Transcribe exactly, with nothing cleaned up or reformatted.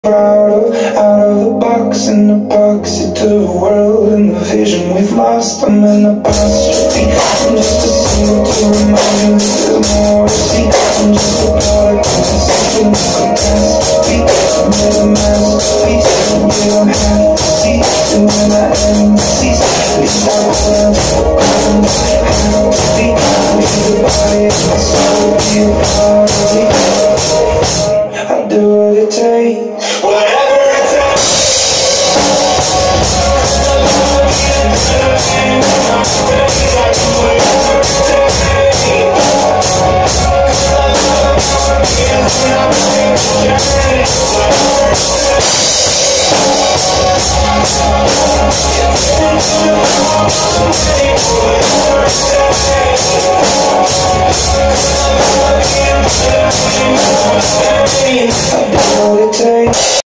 proud of, out of the box, an epoxy to the world and the vision we've lost. I'm an apostrophe, I'm just a symbol to remind you that there's more to see. I'm just a product of the second catastrophe. I made a masterpiece, and you don't have to see. And when I am deceased, at least I will have to be. With the body and my soul, be a part of me. I do what it takes, whatever it takes. I do whatever it takes.